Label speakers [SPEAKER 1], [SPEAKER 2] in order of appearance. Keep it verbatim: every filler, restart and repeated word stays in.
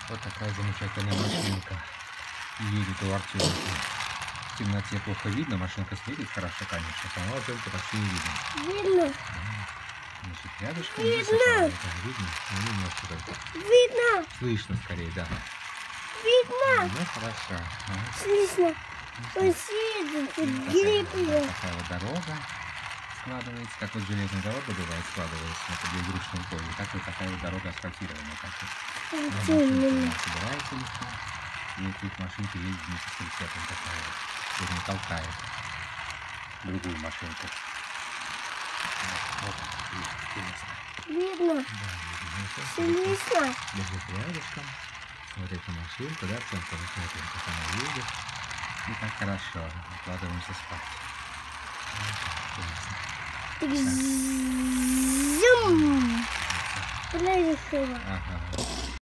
[SPEAKER 1] Вот такая замечательная машинка. Едет у Артемки. В темноте плохо видно, машинка светит хорошо, конечно. Самого Артемка почти не видно.
[SPEAKER 2] Видно.
[SPEAKER 1] Значит, рядышком
[SPEAKER 2] Видно.
[SPEAKER 1] высоко. Видно? Ну, немножко только.
[SPEAKER 2] Видно.
[SPEAKER 1] Слышно скорее, да.
[SPEAKER 2] Видно.
[SPEAKER 1] Ну, хорошо. Ага.
[SPEAKER 2] Слышно. Он сидит, грибы.
[SPEAKER 1] Такая вот дорога складывается, как вот железная дорога бывает, складывается на для игрушечного поля. Так вот такая вот дорога асфальтированная. Так вот. Машинка собирается легко. И вот тут машинка едет вместе с прицепом такая вот. Вернее, толкает другую машинку. Вот, вот,
[SPEAKER 2] Видно.
[SPEAKER 1] да,
[SPEAKER 2] Слышно.
[SPEAKER 1] лежит рядышком. Смотрит на машинку, да, Артемка, мы смотрим, как она едет. И так хорошо. Укладываемся спать.
[SPEAKER 2] Так зум. Проехала.
[SPEAKER 1] Ага.